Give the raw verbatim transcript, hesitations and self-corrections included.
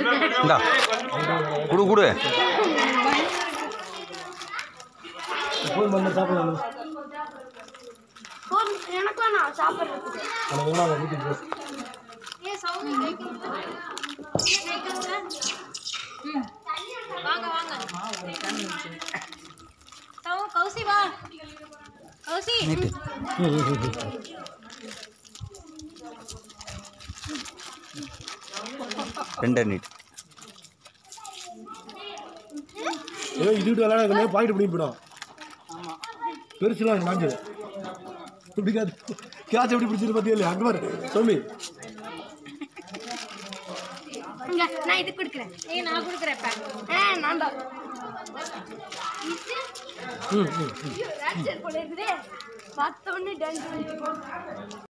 இந்தா குடு குடு ஃபோன் பண்ண சாப்பிடலாம் ஃபோன் எனக்கு நான் சாப்பிடுறது அட வேணா வீட்டுக்கு போ ஏ சௌமி ம் வாங்க வாங்க சௌ கௌசி வா கௌசி ரெண்டே நீட் ஏ இது விளையாட பாக்கெட் பண்ணி போயிடும் பெருசுலாம் மாஞ்சது பிடிக்காது கேட்ச் எப்படி பிடிச்சிட்டு பார்த்தியா அங்கே பாரு சோமி நான் இது கொடுக்குறேன் ஏ நான் கொடுக்குறேன் ஆ நான் தான் ம் ம் போல இருக்குது பார்த்தோன்னே டான்ஸ்